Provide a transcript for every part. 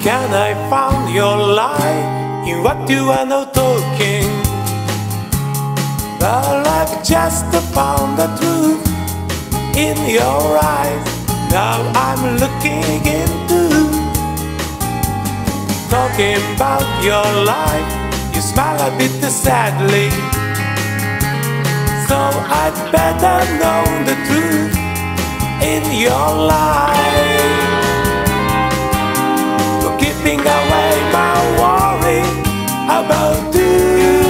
Can I find your lie in what you are now talking? Well, I've just found the truth in your eyes. Now I'm looking into talking about your life. You smile a bit sadly, so I'd better know the truth in your life. You're keeping away my worry about you.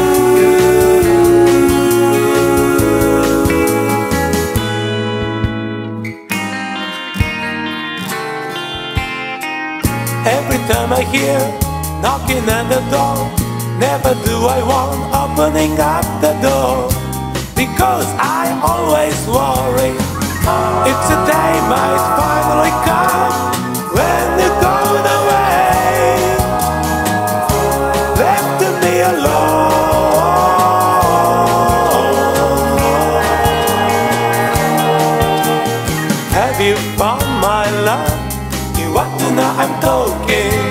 Every time I hear knocking at the door, never do I want opening up the door, because I always worry if the day might finally come when you're gone away, left me alone. Have you found my love? What you know I'm talking?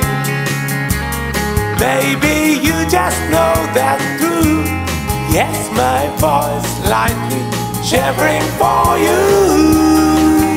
Maybe you just know that truth. Yes, my voice lightly shivering for you.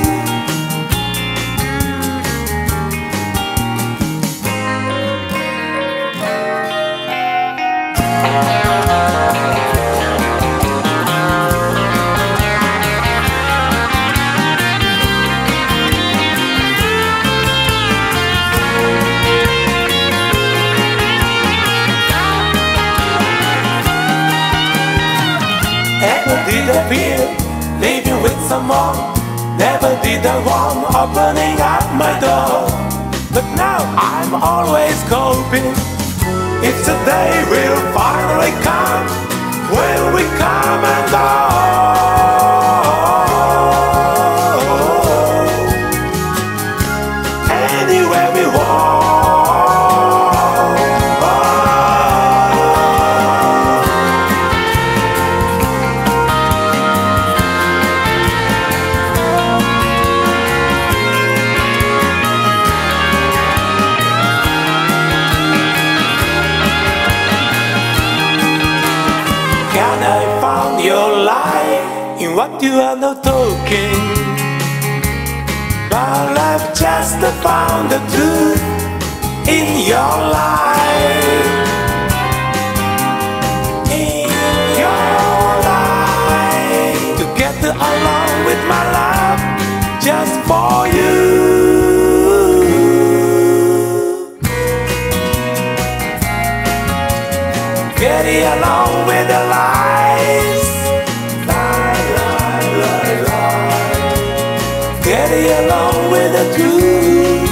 Never did I feel living with someone, never did I want opening up my door. But now I'm always hoping if the day will finally come when we come and go. Anywhere we walk. Can I find your lie in what you are now talking? Well, I've just found the truth in your life. In your life. To get along with my love just for you. Getting along with the lies, lie, lie, lie, lie. Getting along with the truth.